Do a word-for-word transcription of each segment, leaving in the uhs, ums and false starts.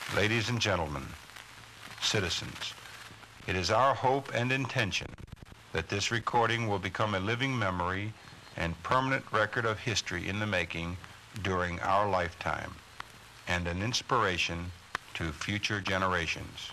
Ladies and gentlemen, citizens, it is our hope and intention that this recording will become a living memory and permanent record of history in the making during our lifetime, and an inspiration to future generations.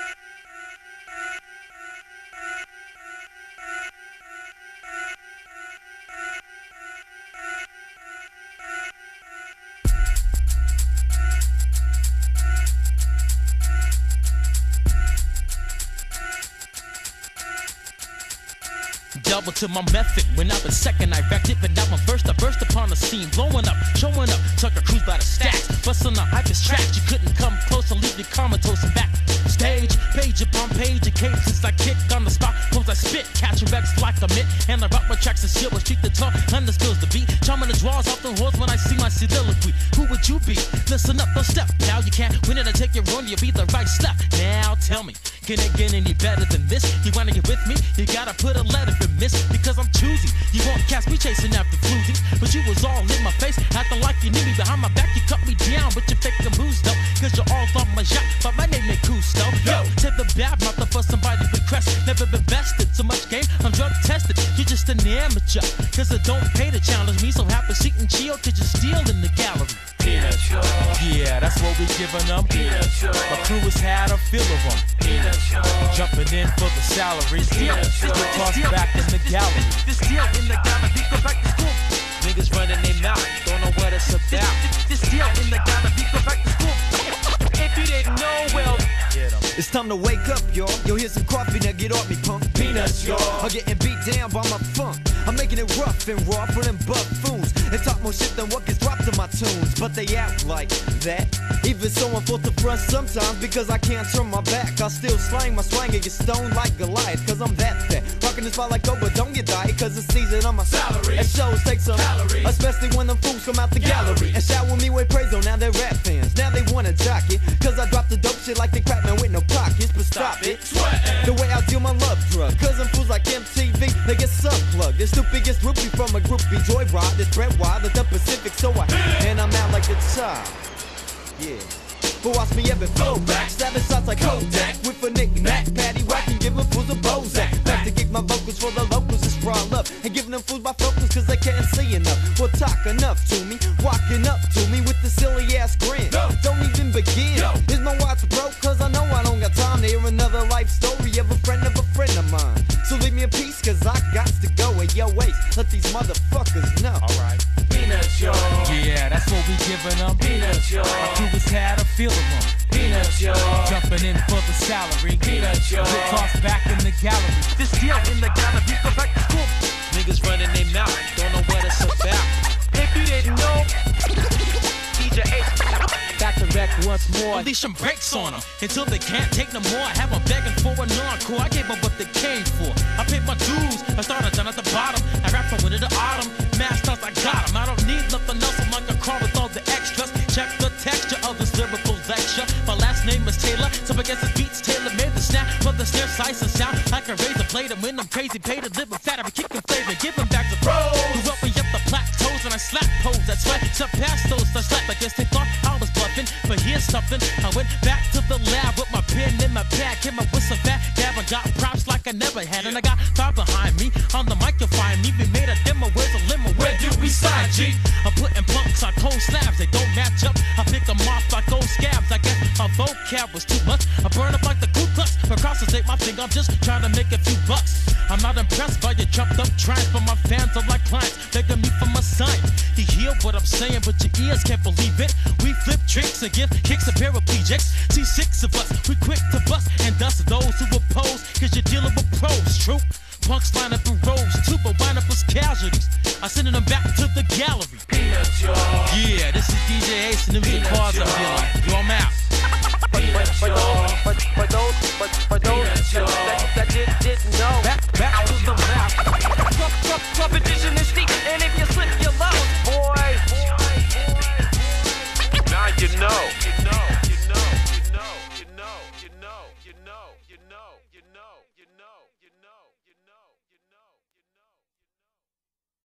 Double to my method. When I was second, I wrecked it, but now I'm first. I burst upon the scene, blowing up, showing up. Took a cruise by the stacks, busting the hypest tracks. You couldn't come close and leave me comatose and back. Stage, page upon page, of cases I kick on the spot. Pose I spit, catching wrecks like a mitt. And I rock my tracks and shit, with street the tongue, under spills the beat. Charming the draws off the horse when I see my soliloquy. Who would you be? Listen up, don't step, pal. You can't win it and take your run, you'll be the right step. Now tell me, can it get any better than this? You wanna get with me? You gotta put a letter in miss, because I'm choosy. You won't catch me chasing after floozies, but you was all in my face, acting like you knew me. Behind my back, you cut me down, but you fake the moves though, cause you're all on my shot, but my name ain't Cousteau. Yo, to the bad mouth for somebody with crest, never been bested. So much game, I'm drug tested. You're just an amateur, cause it don't pay to challenge me. So have a seat and chill, cause you're still in the gallery. Peanut show. Yeah, that's what we giving them. Peanut show. My crew has had a feel of them. Peanut show. Jumping in for the salary. Steal, toss back in the gallery. This deal in the gallery, go back to school. Niggas running their mouth, don't know what it's about. This deal in the gallery, go back to school. If you didn't know, well, it's time to wake up, y'all. Yo, here's some coffee, now get off me, punk. Peanuts, y'all. I'm getting beat down by my funk. I'm making it rough and raw for them buffoons. They talk more shit than what gets dropped in my tunes, but they act like that. Even so, I'm forced to front sometimes because I can't turn my back. I still slang my swang and get stoned like Goliath, cause I'm that fat. Rocking this spot like go, but don't get diet, cause it's season on my salary. And shows take some calories, especially when them fools come out the gallery and shower me with praise on. Now they're rap fans, now they wanna jock it, cause I drop the dope shit like the crap man with no pockets. But stop it, sweating. The way I deal my love drug, cause them fools like M T V, they get subplugged. This stupid gets groupie from a groupie joyride. This bread wide at the Pacific, so I and I'm out like a child. Yeah. But watch me ever flow back, stabbing shots like Kodak with a knick-knack, patty whack, and giving fools a Bozak. Back to kick my vocals for the locals and sprawl up, and giving them fools my focus cause they can't see enough. Well, talk enough to me, walking up to me with the silly ass grin. No. Don't even begin. No. Is my watch broke? Cause I know I don't got time to hear another life story of a friend of a friend of mine. So leave me a piece cause I got to go at your waist. Let these motherfuckers know. Alright. Peanuts, y'all. Yeah, that's what we giving them. Peanuts, y'all. My crew has had a feel of them. Peanuts, y'all. Jumping in for the salary. Peanuts, y'all. Get tossed back in the gallery. this deal in the gallery, go back to school. Niggas running their mouth, don't know what it's about. If you didn't know, D J H. Back to back once more. Unleash some brakes on them until they can't take no more. I have them begging for an encore. I gave them what they came for. I paid my dues. I started down at the bottom. I rap from winter to autumn. Masters, I got them. I don't need nothing else. I'm like a car with all the extras. Check the texture of this lyrical lecture. My last name is Taylor, so I guess it's beats Taylor made the snap. But the snare slice and sound like a razor blade. And when I'm crazy, paid to live with fat, I kick and flavor. Give them back to Prose. Who up me up the plateaus and I slap pose. That's right, surpass those. I slap. I guess they thought I was bluffing, but here's something. I went back to the lab with my pen in my bag. Hit my whistle back, dab, and got props like I never had. And I got five behind me. On the mic you'll find me. We made a demo, where's a limo? Where do we sign, G? I'm putting punks on cold slabs, they don't match up. I pick them off like old scabs. I guess my vocab was too much. I burn up like the Ku Klux. Across the state, my finger, I'm just trying to make a few bucks. I'm not impressed by your jumped up trance, but my fans are like clients, begging me for my sign. You hear what I'm saying, but your ears can't believe it. We flip tricks and give kicks to paraplegics. See six of us, we quick to bust and dust those who oppose, cause you're dealing with pros, true. Punks line up in rows too, but wind up as casualties. I'm sending them back to the gallery. Peanuts, y'all. Yeah, this is D J Ace and them the cars I'm dealing.